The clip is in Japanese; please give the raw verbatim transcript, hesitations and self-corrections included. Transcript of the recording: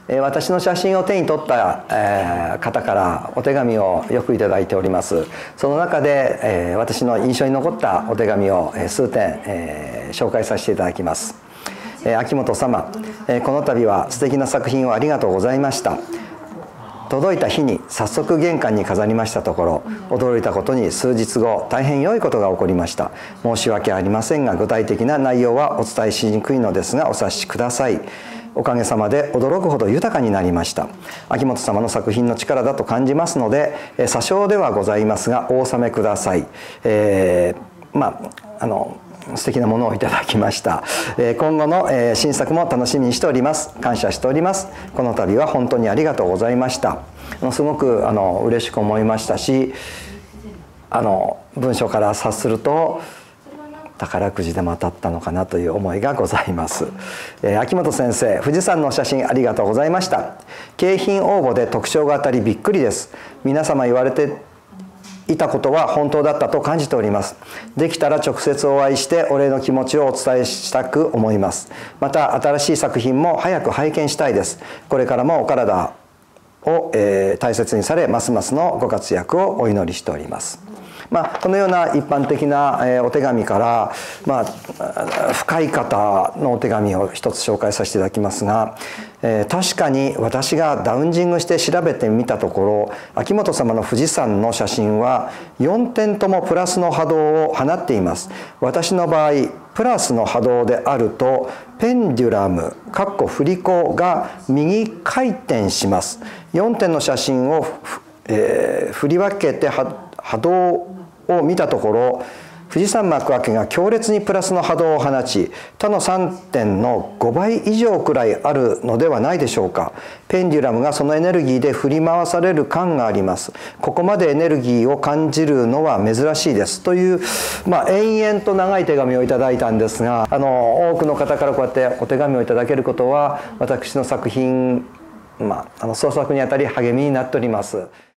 私の写真を手に取った方からお手紙をよくいただいております。その中で私の印象に残ったお手紙を数点紹介させていただきます。秋元様、この度は素敵な作品をありがとうございました。届いた日に早速玄関に飾りましたところ、驚いたことに数日後大変良いことが起こりました。申し訳ありませんが具体的な内容はお伝えしにくいのですがお察しください。おかげさまで驚くほど豊かになりました。秋元様の作品の力だと感じますので、詐称ではございますがお納めください。えー、まああの素敵なものをいただきました。今後の新作も楽しみにしております。感謝しております。この度は本当にありがとうございました。すごくあの嬉しく思いましたし、あの文章から察すると宝くじでも当たったのかなという思いがございます。えー、秋元先生、富士山の写真ありがとうございました。景品応募で特賞が当たりびっくりです。皆様言われていたことは本当だったと感じております。できたら直接お会いしてお礼の気持ちをお伝えしたく思います。また新しい作品も早く拝見したいです。これからもお体を、えー、大切にされますますのご活躍をお祈りしております。まあ、このような一般的なお手紙から、まあ、深い方のお手紙を一つ紹介させていただきますが、えー、確かに私がダウンジングして調べてみたところ、秋元様の富士山の写真はよんてんともプラスの波動を放っています。私の場合プラスの波動であるとペンデュラム振り子が右回転します。よんてんの写真を、えー、振り分けて波動を見たところ、富士山幕開けが強烈にプラスの波動を放ち、他のさんてんのごばい以上くらいあるのではないでしょうか。ペンデュラムがそのエネルギーで振り回される感があります。ここまでエネルギーを感じるのは珍しいですという、まあ、延々と長い手紙をいただいたんですが、あの多くの方からこうやってお手紙をいただけることは私の作品、まあ、あの創作にあたり励みになっております。